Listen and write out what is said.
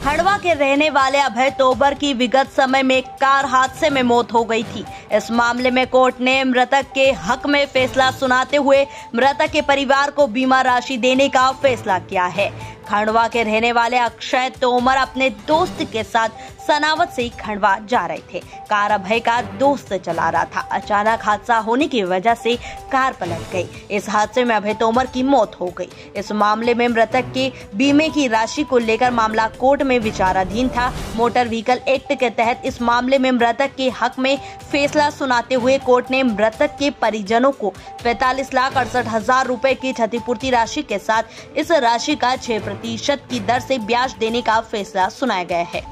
खंडवा के रहने वाले अभय तोमर की विगत समय में कार हादसे में मौत हो गई थी। इस मामले में कोर्ट ने मृतक के हक में फैसला सुनाते हुए मृतक के परिवार को बीमा राशि देने का फैसला किया है। खंडवा के रहने वाले अक्षय तोमर अपने दोस्त के साथ सनावत से खंडवा जा रहे थे। कार अभय का दोस्त चला रहा था। अचानक हादसा होने की वजह से कार पलट गई। इस हादसे में अभय तोमर की मौत हो गई। इस मामले में मृतक के बीमे की राशि को लेकर मामला कोर्ट में विचाराधीन था। मोटर व्हीकल एक्ट के तहत इस मामले में मृतक के हक में फैसला सुनाते हुए कोर्ट ने मृतक के परिजनों को 45,68,000 रुपए की क्षतिपूर्ति राशि के साथ इस राशि का 6% की दर से ब्याज देने का फैसला सुनाया गया है।